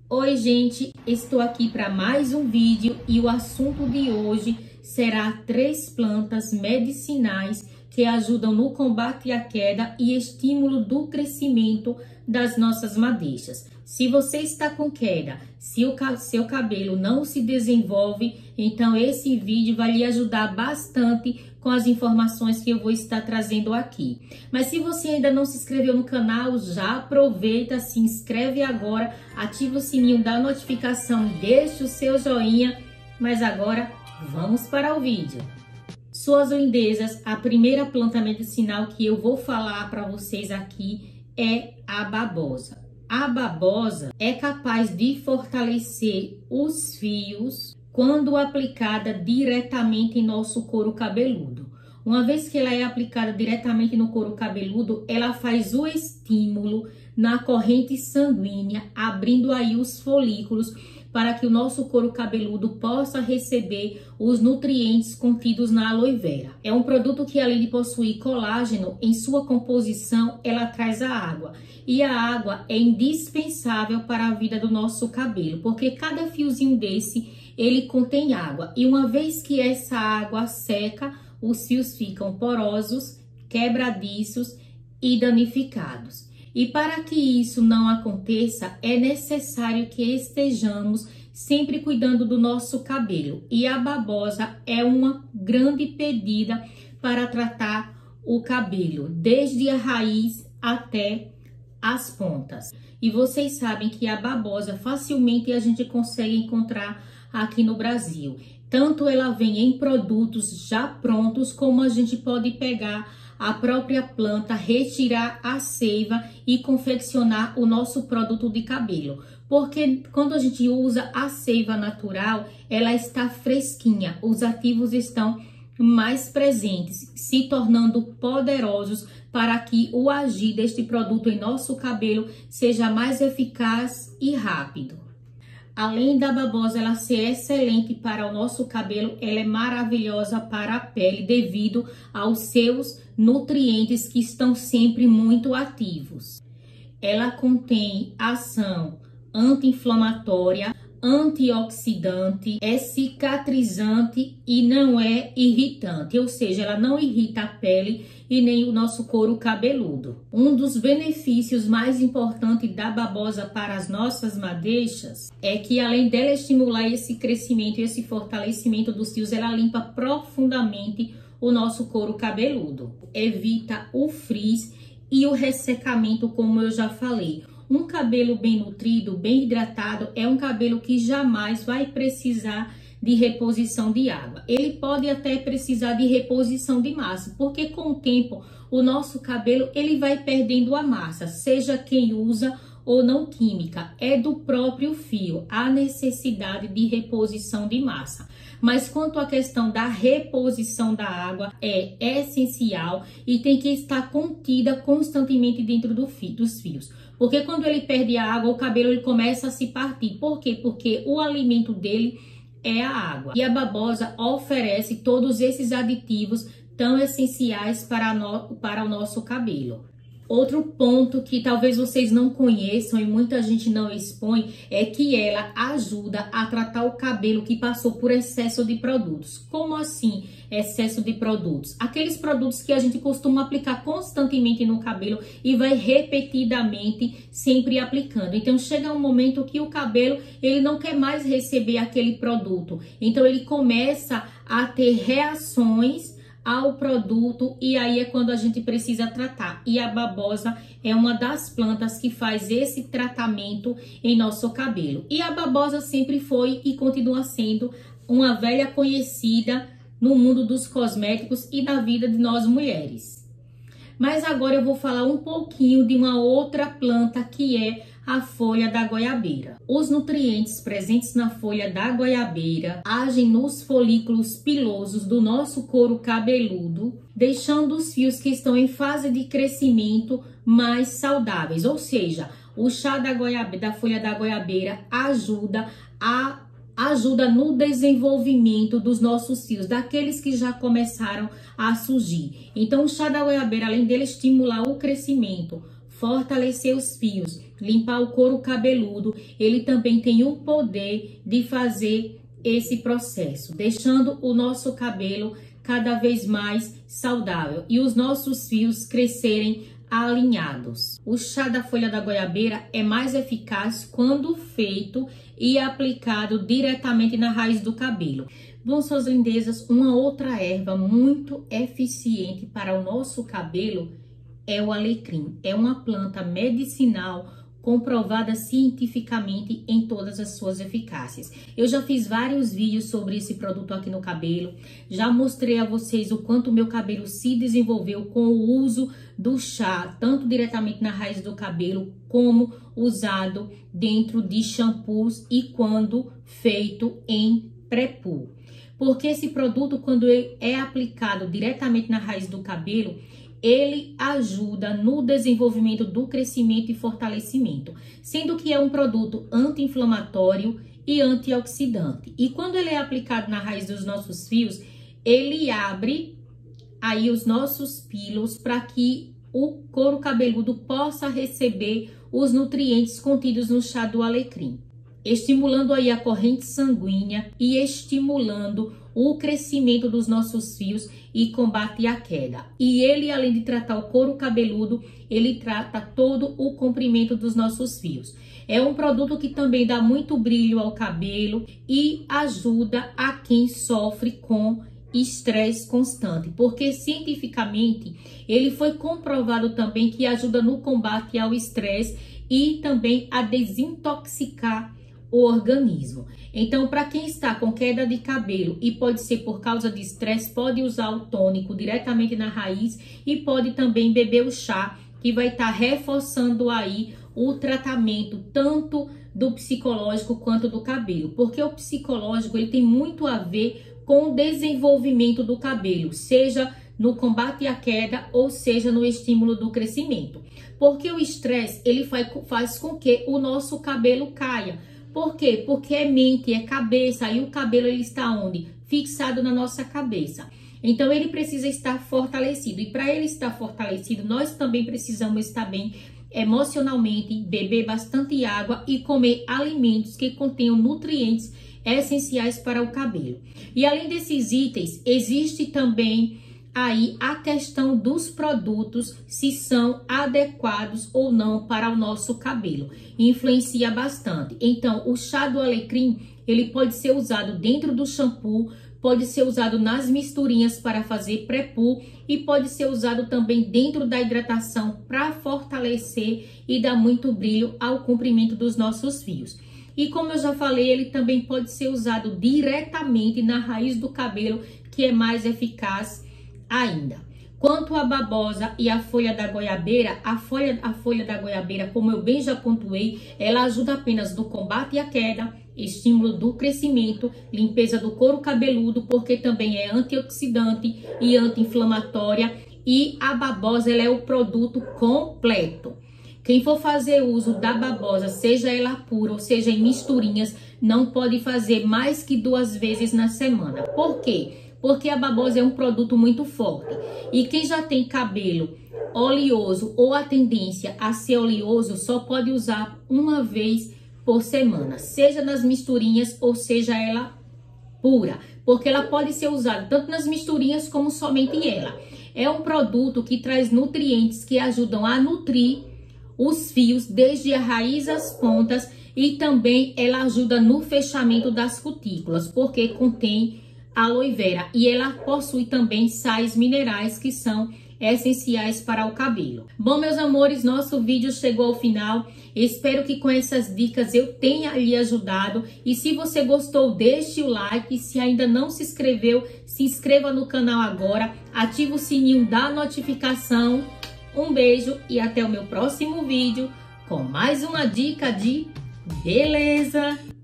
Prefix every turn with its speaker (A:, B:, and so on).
A: Oi, gente, estou aqui para mais um vídeo e o assunto de hoje será 3 plantas medicinais que ajudam no combate à queda e estímulo do crescimento das nossas madeixas. Se você está com queda, se o seu cabelo não se desenvolve, então esse vídeo vai lhe ajudar bastante com as informações que eu vou estar trazendo aqui. Mas se você ainda não se inscreveu no canal, já aproveita, se inscreve agora, ativa o sininho da notificação, deixa o seu joinha. Mas agora vamos para o vídeo. Suas lindezas, a primeira planta medicinal que eu vou falar para vocês aqui é a babosa. A babosa é capaz de fortalecer os fios quando aplicada diretamente em nosso couro cabeludo. Uma vez que ela é aplicada diretamente no couro cabeludo, ela faz o estímulo na corrente sanguínea, abrindo aí os folículos para que o nosso couro cabeludo possa receber os nutrientes contidos na aloe vera. É um produto que, além de possuir colágeno, em sua composição, ela traz a água. E a água é indispensável para a vida do nosso cabelo, porque cada fiozinho desse, ele contém água. E uma vez que essa água seca, os fios ficam porosos, quebradiços e danificados. E para que isso não aconteça, é necessário que estejamos sempre cuidando do nosso cabelo. E a babosa é uma grande pedida para tratar o cabelo, desde a raiz até as pontas. E vocês sabem que a babosa facilmente a gente consegue encontrar aqui no Brasil. Tanto ela vem em produtos já prontos, como a gente pode pegar a própria planta, retirar a seiva e confeccionar o nosso produto de cabelo. Porque quando a gente usa a seiva natural, ela está fresquinha, os ativos estão mais presentes, se tornando poderosos para que o agir deste produto em nosso cabelo seja mais eficaz e rápido. Além da babosa ela ser excelente para o nosso cabelo, ela é maravilhosa para a pele devido aos seus nutrientes que estão sempre muito ativos. Ela contém ação anti-inflamatória, antioxidante, é cicatrizante e não é irritante, ou seja, ela não irrita a pele e nem o nosso couro cabeludo. Um dos benefícios mais importantes da babosa para as nossas madeixas é que, além dela estimular esse crescimento e esse fortalecimento dos fios, ela limpa profundamente o nosso couro cabeludo, evita o frizz e o ressecamento, como eu já falei. Um cabelo bem nutrido, bem hidratado, é um cabelo que jamais vai precisar de reposição de água. Ele pode até precisar de reposição de massa, porque com o tempo o nosso cabelo ele vai perdendo a massa, seja quem usa ou não química, é do próprio fio a necessidade de reposição de massa. Mas quanto à questão da reposição da água, é essencial e tem que estar contida constantemente dentro dos fios. Porque quando ele perde a água, o cabelo ele começa a se partir. Por quê? Porque o alimento dele é a água. E a babosa oferece todos esses aditivos tão essenciais para o nosso cabelo. Outro ponto que talvez vocês não conheçam e muita gente não expõe é que ela ajuda a tratar o cabelo que passou por excesso de produtos. Como assim excesso de produtos? Aqueles produtos que a gente costuma aplicar constantemente no cabelo e vai repetidamente sempre aplicando. Então chega um momento que o cabelo ele não quer mais receber aquele produto. Então ele começa a ter reações ao produto e aí é quando a gente precisa tratar. E a babosa é uma das plantas que faz esse tratamento em nosso cabelo. E a babosa sempre foi e continua sendo uma velha conhecida no mundo dos cosméticos e na vida de nós mulheres. Mas agora eu vou falar um pouquinho de uma outra planta que é a folha da goiabeira. Os nutrientes presentes na folha da goiabeira agem nos folículos pilosos do nosso couro cabeludo, deixando os fios que estão em fase de crescimento mais saudáveis. Ou seja, o chá da folha da goiabeira ajuda no desenvolvimento dos nossos fios, daqueles que já começaram a surgir. Então, o chá da goiabeira, além dele estimular o crescimento, fortalecer os fios limpar o couro cabeludo, ele também tem o poder de fazer esse processo, deixando o nosso cabelo cada vez mais saudável e os nossos fios crescerem alinhados. O chá da folha da goiabeira é mais eficaz quando feito e aplicado diretamente na raiz do cabelo. Bom, suas lindezas, uma outra erva muito eficiente para o nosso cabelo é o alecrim. É uma planta medicinal comprovada cientificamente em todas as suas eficácias. Eu já fiz vários vídeos sobre esse produto aqui no cabelo, já mostrei a vocês o quanto o meu cabelo se desenvolveu com o uso do chá, tanto diretamente na raiz do cabelo, como usado dentro de shampoos e quando feito em pré-poo. Porque esse produto, quando ele é aplicado diretamente na raiz do cabelo, ele ajuda no desenvolvimento do crescimento e fortalecimento, sendo que é um produto anti-inflamatório e antioxidante. E quando ele é aplicado na raiz dos nossos fios, ele abre aí os nossos pilos para que o couro cabeludo possa receber os nutrientes contidos no chá do alecrim, estimulando aí a corrente sanguínea e estimulando o crescimento dos nossos fios e combate a queda. E ele, além de tratar o couro cabeludo, ele trata todo o comprimento dos nossos fios. É um produto que também dá muito brilho ao cabelo e ajuda a quem sofre com estresse constante, porque cientificamente ele foi comprovado também que ajuda no combate ao estresse e também a desintoxicar o organismo. Então, para quem está com queda de cabelo e pode ser por causa de estresse, pode usar o tônico diretamente na raiz e pode também beber o chá, que vai estar reforçando aí o tratamento tanto do psicológico quanto do cabelo, porque o psicológico ele tem muito a ver com o desenvolvimento do cabelo, seja no combate à queda ou seja no estímulo do crescimento, porque o estresse ele faz com que o nosso cabelo caia. Por quê? Porque é mente, é cabeça, e o cabelo ele está onde? Fixado na nossa cabeça. Então ele precisa estar fortalecido, e para ele estar fortalecido, nós também precisamos estar bem emocionalmente, beber bastante água e comer alimentos que contenham nutrientes essenciais para o cabelo. E além desses itens, existe também aí a questão dos produtos, se são adequados ou não para o nosso cabelo. Influencia bastante. Então, o chá do alecrim, ele pode ser usado dentro do shampoo, pode ser usado nas misturinhas para fazer pré-poo e pode ser usado também dentro da hidratação para fortalecer e dar muito brilho ao comprimento dos nossos fios. E como eu já falei, ele também pode ser usado diretamente na raiz do cabelo, que é mais eficaz ainda. Quanto à babosa e a folha da goiabeira, a folha da goiabeira, como eu bem já pontuei, ela ajuda apenas no combate à queda, estímulo do crescimento, limpeza do couro cabeludo, porque também é antioxidante e anti-inflamatória, e a babosa ela é o produto completo. Quem for fazer uso da babosa, seja ela pura ou seja em misturinhas, não pode fazer mais que 2 vezes na semana. Por quê? Porque a babosa é um produto muito forte. E quem já tem cabelo oleoso ou a tendência a ser oleoso, só pode usar 1 vez por semana. Seja nas misturinhas ou seja ela pura. Porque ela pode ser usada tanto nas misturinhas como somente ela. É um produto que traz nutrientes que ajudam a nutrir os fios desde a raiz às pontas. E também ela ajuda no fechamento das cutículas, porque contém aloe vera e ela possui também sais minerais que são essenciais para o cabelo. Bom, meus amores, nosso vídeo chegou ao final. Espero que com essas dicas eu tenha lhe ajudado. E se você gostou, deixe o like. Se ainda não se inscreveu, se inscreva no canal agora. Ative o sininho da notificação. Um beijo e até o meu próximo vídeo com mais uma dica de beleza.